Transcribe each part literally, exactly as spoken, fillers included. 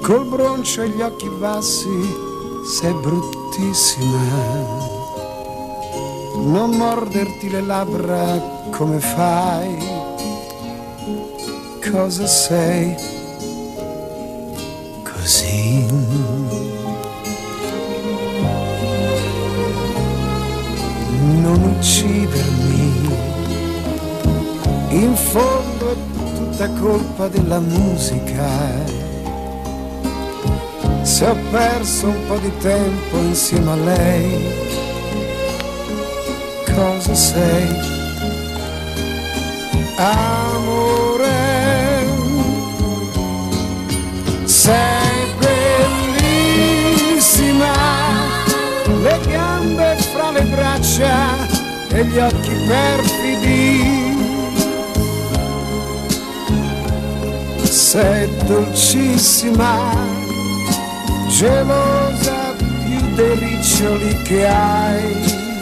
col broncio e gli occhi bassi, sei bruttissima. Non morderti le labbra come fai, cosa sei così? Non uccidermi, in fondo è tutta colpa della musica. Se ho perso un po' di tempo insieme a lei, cosa sei? Amore, sei bellissima, le gambe fra le braccia e gli occhi perfidi. Sei dolcissima, gelosa più dei riccioli che hai,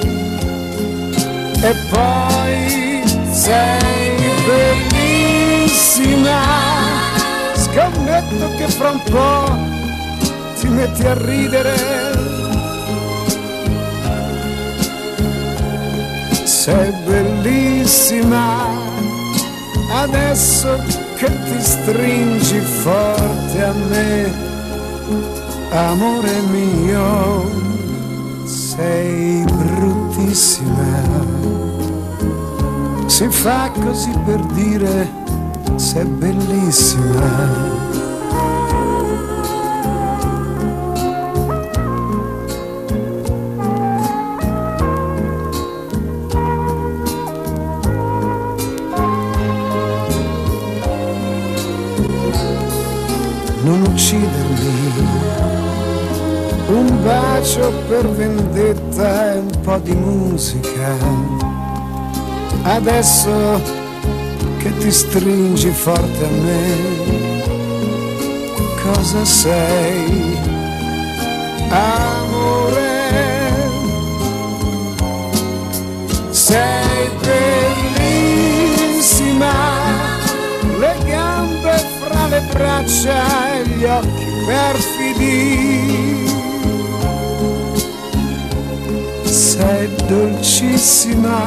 e poi sei bellissima. Scommetto che fra un po' ti metti a ridere. Sei bellissima adesso che ti stringi forte a me. Amore mio, sei bruttissima. Si fa così per dire sei bellissima. Non uccidermi, un bacio per vendetta e un po' di musica. Adesso che ti stringi forte a me, cosa sei? Amore, sei bellissima, le gambe fra le braccia e gli occhi perfidi. Sei dolcissima,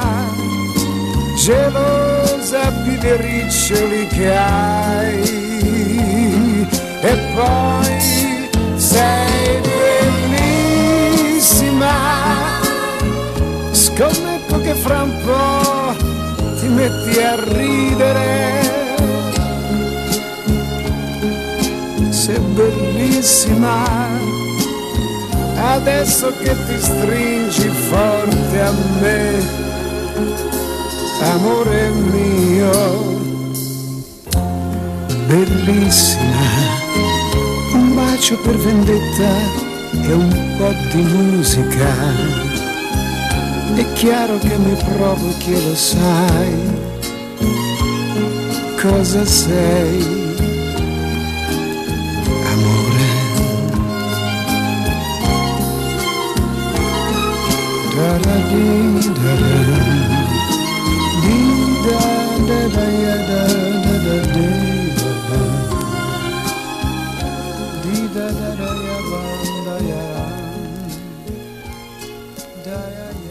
gelosa più dei riccioli che hai, e poi sei bellissima. Scommetto che fra un po' ti metti a ridere. Sei bellissima adesso che ti stringi forte a me. Amore mio, bellissima, un bacio per vendetta e un po' di musica. È chiaro che mi provochi, lo sai, cosa sei? Amore, da da di da da di da da da ya da da da di da di da da da ya ba da ya da ya.